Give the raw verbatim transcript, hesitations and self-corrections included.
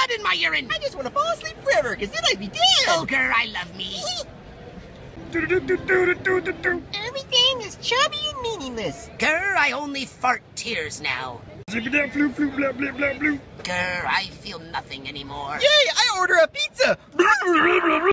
blood in my urine. I just want to fall asleep forever, because then I'd be dead. Oh, G I R, I love me. Everything is chubby and meaningless. G I R, I only fart tears now. G I R, I feel nothing anymore. Yay, I order a pizza.